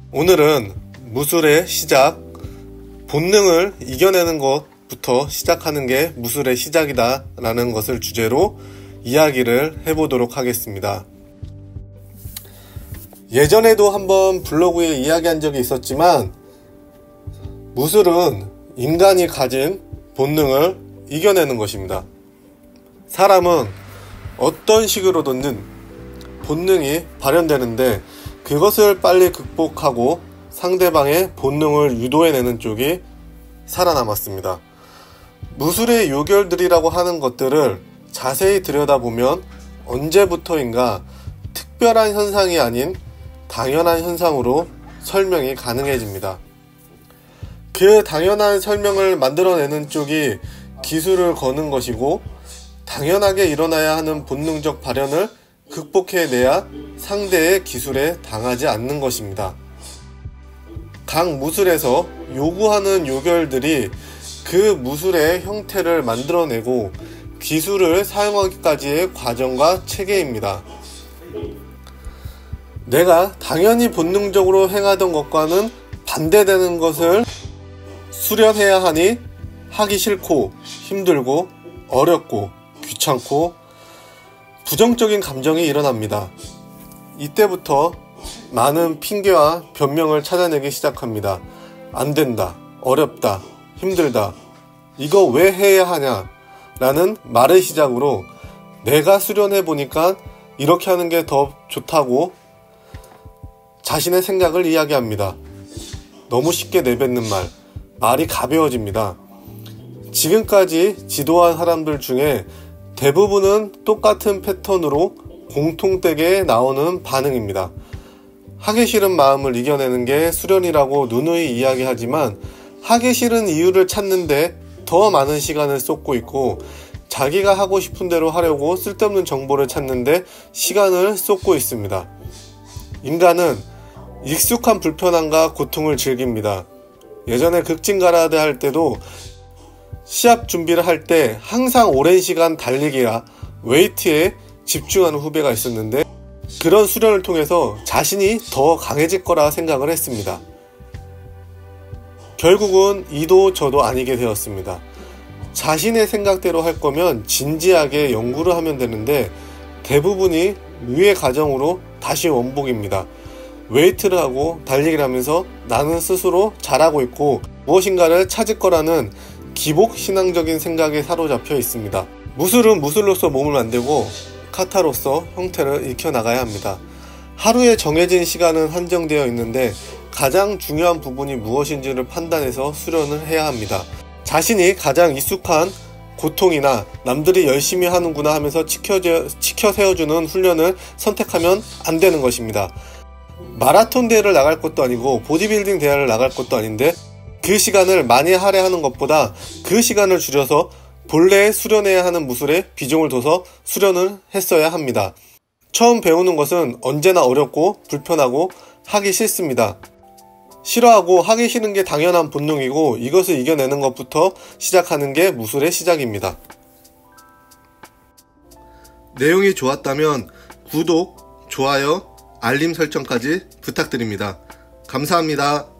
오늘은 무술의 시작, 본능을 이겨내는 것부터 시작하는 게 무술의 시작이다 라는 것을 주제로 이야기를 해보도록 하겠습니다. 예전에도 한번 블로그에 이야기한 적이 있었지만 무술은 인간이 가진 본능을 이겨내는 것입니다. 사람은 어떤 식으로든 본능이 발현되는데 그것을 빨리 극복하고 상대방의 본능을 유도해내는 쪽이 살아남았습니다. 무술의 요결들이라고 하는 것들을 자세히 들여다보면 언제부터인가 특별한 현상이 아닌 당연한 현상으로 설명이 가능해집니다. 그 당연한 설명을 만들어내는 쪽이 기술을 거는 것이고, 당연하게 일어나야 하는 본능적 발현을 극복해내야 상대의 기술에 당하지 않는 것입니다. 각 무술에서 요구하는 요결들이 그 무술의 형태를 만들어내고 기술을 사용하기까지의 과정과 체계입니다. 내가 당연히 본능적으로 행하던 것과는 반대되는 것을 수련해야 하니 하기 싫고 힘들고 어렵고 귀찮고 부정적인 감정이 일어납니다. 이때부터 많은 핑계와 변명을 찾아내기 시작합니다. 안 된다, 어렵다, 힘들다, 이거 왜 해야 하냐 라는 말의 시작으로 내가 수련해 보니까 이렇게 하는 게 더 좋다고 자신의 생각을 이야기합니다. 너무 쉽게 내뱉는 말이 가벼워집니다. 지금까지 지도한 사람들 중에 대부분은 똑같은 패턴으로 공통되게 나오는 반응입니다. 하기 싫은 마음을 이겨내는 게 수련이라고 누누이 이야기하지만 하기 싫은 이유를 찾는데 더 많은 시간을 쏟고 있고, 자기가 하고 싶은 대로 하려고 쓸데없는 정보를 찾는데 시간을 쏟고 있습니다. 인간은 익숙한 불편함과 고통을 즐깁니다. 예전에 극진가라데 할 때도 시합 준비를 할 때 항상 오랜 시간 달리기라 웨이트에 집중하는 후배가 있었는데, 그런 수련을 통해서 자신이 더 강해질 거라 생각을 했습니다. 결국은 이도 저도 아니게 되었습니다. 자신의 생각대로 할 거면 진지하게 연구를 하면 되는데 대부분이 유예 과정으로 다시 원복입니다. 웨이트를 하고 달리기를 하면서 나는 스스로 잘하고 있고 무엇인가를 찾을 거라는 기복 신앙적인 생각에 사로잡혀 있습니다. 무술은 무술로서 몸을 만들고 카타로서 형태를 익혀나가야 합니다. 하루에 정해진 시간은 한정되어 있는데 가장 중요한 부분이 무엇인지를 판단해서 수련을 해야 합니다. 자신이 가장 익숙한 고통이나 남들이 열심히 하는구나 하면서 치켜 세워주는 훈련을 선택하면 안 되는 것입니다. 마라톤 대회를 나갈 것도 아니고 보디빌딩 대회를 나갈 것도 아닌데 그 시간을 많이 할애하는 것보다 그 시간을 줄여서 본래 수련해야 하는 무술에 비중을 둬서 수련을 했어야 합니다. 처음 배우는 것은 언제나 어렵고 불편하고 하기 싫습니다. 싫어하고 하기 싫은 게 당연한 본능이고, 이것을 이겨내는 것부터 시작하는 게 무술의 시작입니다. 내용이 좋았다면 구독, 좋아요, 알림 설정까지 부탁드립니다. 감사합니다.